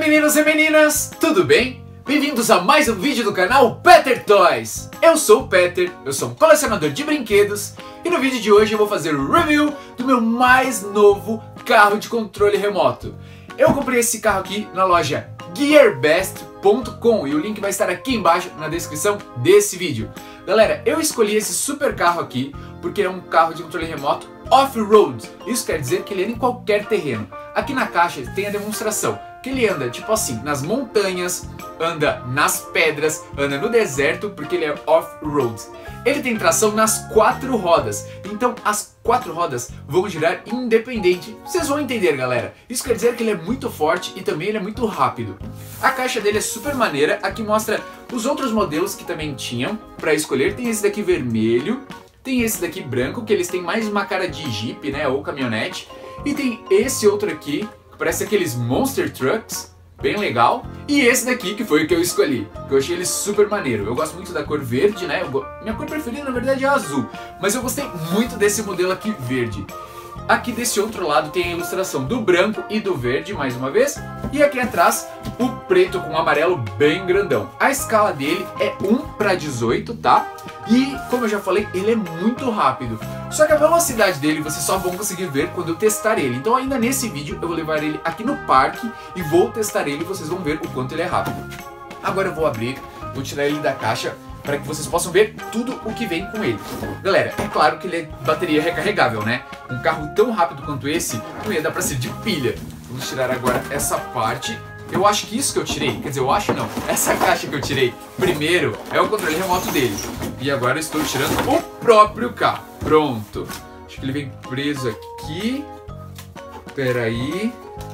meninos e meninas, tudo bem? Bem-vindos a mais um vídeo do canal Peter Toys. Eu sou o Peter, eu sou um colecionador de brinquedos e no vídeo de hoje eu vou fazer o review do meu mais novo carro de controle remoto. Eu comprei esse carro aqui na loja gearbest.com e o link vai estar aqui embaixo na descrição desse vídeo. Galera, eu escolhi esse super carro aqui porque é um carro de controle remoto off-road. Isso quer dizer que ele anda em qualquer terreno. Aqui na caixa tem a demonstração que ele anda tipo assim, nas montanhas, anda nas pedras, anda no deserto, porque ele é off-road. Ele tem tração nas 4 rodas, então as 4 rodas vão girar independente. Vocês vão entender, galera. Isso quer dizer que ele é muito forte e também ele é muito rápido. A caixa dele é super maneira, aqui mostra os outros modelos que também tinham para escolher. Tem esse daqui vermelho, tem esse daqui branco, que eles têm mais uma cara de Jeep, né, ou caminhonete. E tem esse outro aqui, parece aqueles Monster Trucks, bem legal. E esse daqui que foi o que eu escolhi, que eu achei ele super maneiro. Eu gosto muito da cor verde, né? Minha cor preferida na verdade é azul, mas eu gostei muito desse modelo aqui verde. Aqui desse outro lado tem a ilustração do branco e do verde mais uma vez. E aqui atrás o preto com o amarelo bem grandão. A escala dele é 1:18, tá? E como eu já falei, ele é muito rápido. Só que a velocidade dele vocês só vão conseguir ver quando eu testar ele. Então ainda nesse vídeo eu vou levar ele aqui no parque e vou testar ele e vocês vão ver o quanto ele é rápido. Agora eu vou abrir, vou tirar ele da caixa para que vocês possam ver tudo o que vem com ele. Galera, é claro que ele é bateria recarregável, né? Um carro tão rápido quanto esse não ia dar para ser de pilha. Vamos tirar agora essa parte. Eu acho que isso que eu tirei, quer dizer, eu acho não, essa caixa que eu tirei primeiro é o controle remoto dele. E agora eu estou tirando o próprio carro. Pronto. Acho que ele vem preso aqui. Pera aí.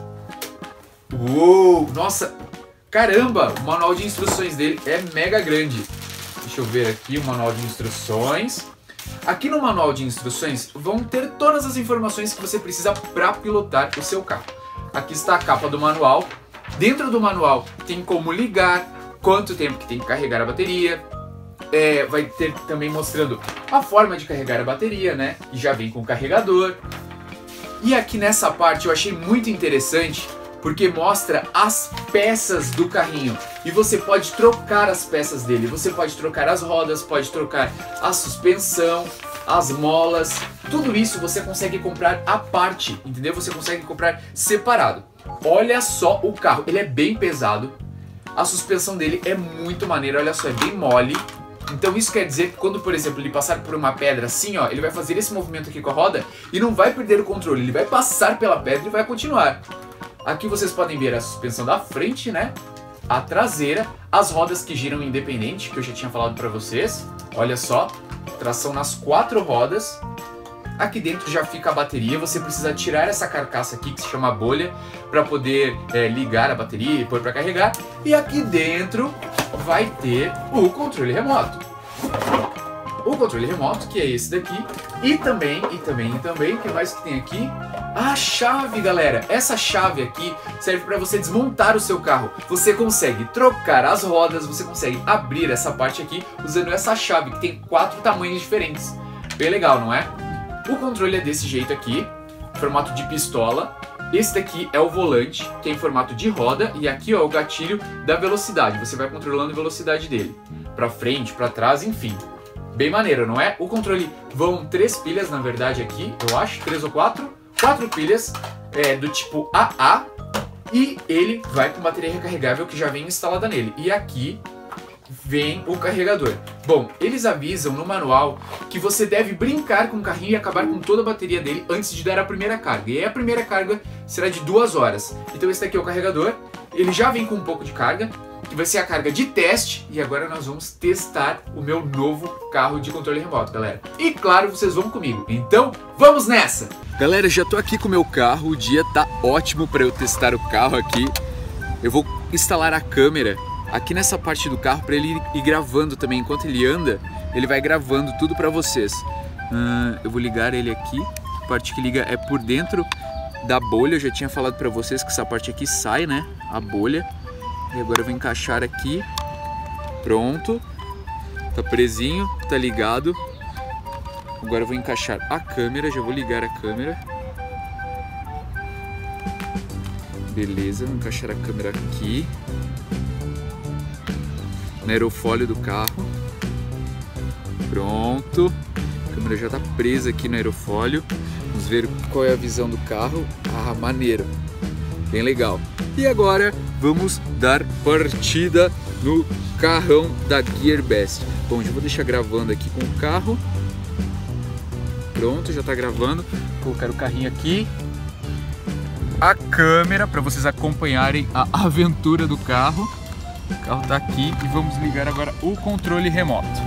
Uou, nossa, caramba, o manual de instruções dele é mega grande. Deixa eu ver aqui o manual de instruções. Aqui no manual de instruções vão ter todas as informações que você precisa para pilotar o seu carro. Aqui está a capa do manual. Dentro do manual tem como ligar, quanto tempo que tem que carregar a bateria. Vai ter também mostrando a forma de carregar a bateria, né? E já vem com o carregador. E aqui nessa parte eu achei muito interessante porque mostra as peças do carrinho. E você pode trocar as peças dele. Você pode trocar as rodas, pode trocar a suspensão, as molas. Tudo isso você consegue comprar à parte, entendeu? Você consegue comprar separado. Olha só o carro, ele é bem pesado. A suspensão dele é muito maneira, olha só, é bem mole. Então isso quer dizer que quando, por exemplo, ele passar por uma pedra assim, ó, ele vai fazer esse movimento aqui com a roda e não vai perder o controle. Ele vai passar pela pedra e vai continuar. Aqui vocês podem ver a suspensão da frente, né? A traseira, as rodas que giram independente, que eu já tinha falado pra vocês. Olha só, tração nas 4 rodas. Aqui dentro já fica a bateria, você precisa tirar essa carcaça aqui que se chama bolha para poder ligar a bateria e pôr para carregar. E aqui dentro vai ter o controle remoto. O controle remoto, que é esse daqui. E também, o que mais que tem aqui? A chave, galera. Essa chave aqui serve para você desmontar o seu carro. Você consegue trocar as rodas, você consegue abrir essa parte aqui usando essa chave que tem 4 tamanhos diferentes. Bem legal, não é? O controle é desse jeito aqui, formato de pistola. Esse daqui é o volante, que é em formato de roda. E aqui ó, o gatilho da velocidade. Você vai controlando a velocidade dele. Pra frente, pra trás, enfim. Bem maneiro, não é? O controle vão 3 pilhas, na verdade, aqui. Eu acho, 3 ou 4. 4 pilhas do tipo AA. E ele vai com bateria recarregável que já vem instalada nele. E aqui vem o carregador. Bom, eles avisam no manual que você deve brincar com o carrinho e acabar com toda a bateria dele antes de dar a primeira carga. E aí a primeira carga será de 2 horas. Então esse daqui é o carregador. Ele já vem com um pouco de carga, que vai ser a carga de teste. E agora nós vamos testar o meu novo carro de controle remoto, galera. E claro, vocês vão comigo. Então, vamos nessa! Galera, já tô aqui com o meu carro. O dia tá ótimo para eu testar o carro aqui. Eu vou instalar a câmera aqui nessa parte do carro para ele ir gravando também. Enquanto ele anda, ele vai gravando tudo para vocês. Eu vou ligar ele aqui. A parte que liga é por dentro da bolha. Eu já tinha falado para vocês que essa parte aqui sai, né? A bolha. E agora eu vou encaixar aqui. Pronto. Tá presinho, tá ligado. Agora eu vou encaixar a câmera. Já vou ligar a câmera. Beleza, vou encaixar a câmera aqui no aerofólio do carro. Pronto, a câmera já está presa aqui no aerofólio. Vamos ver qual é a visão do carro. Ah, maneiro, bem legal. E agora vamos dar partida no carrão da Gearbest. Bom, já vou deixar gravando aqui com o carro. Pronto, já está gravando. Vou colocar o carrinho aqui, a câmera para vocês acompanharem a aventura do carro. O carro está aqui e vamos ligar agora o controle remoto.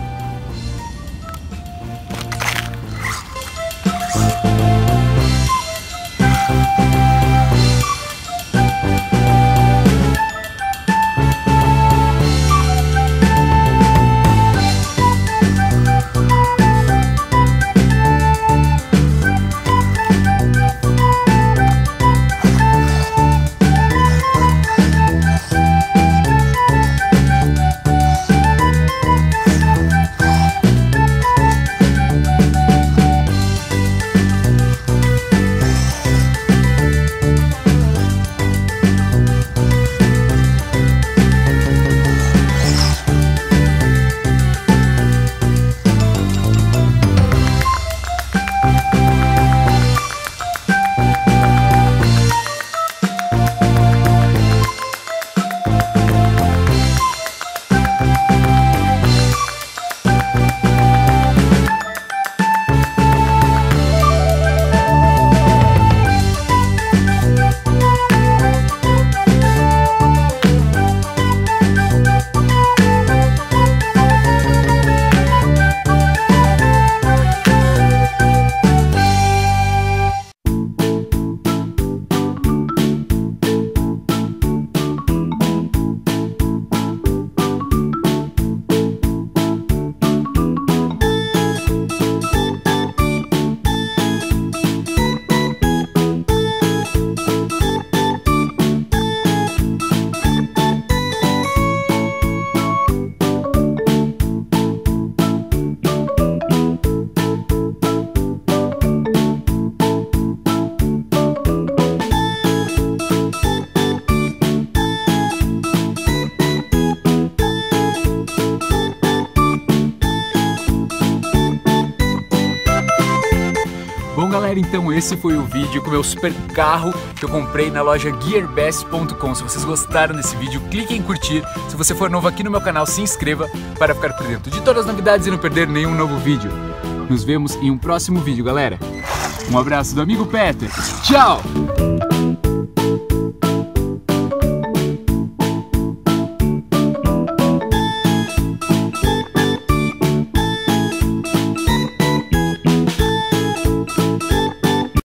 Bom galera, então esse foi o vídeo com o meu super carro que eu comprei na loja gearbest.com. Se vocês gostaram desse vídeo, clique em curtir. Se você for novo aqui no meu canal, se inscreva para ficar por dentro de todas as novidades e não perder nenhum novo vídeo. Nos vemos em um próximo vídeo, galera. Um abraço do amigo Peter. Tchau!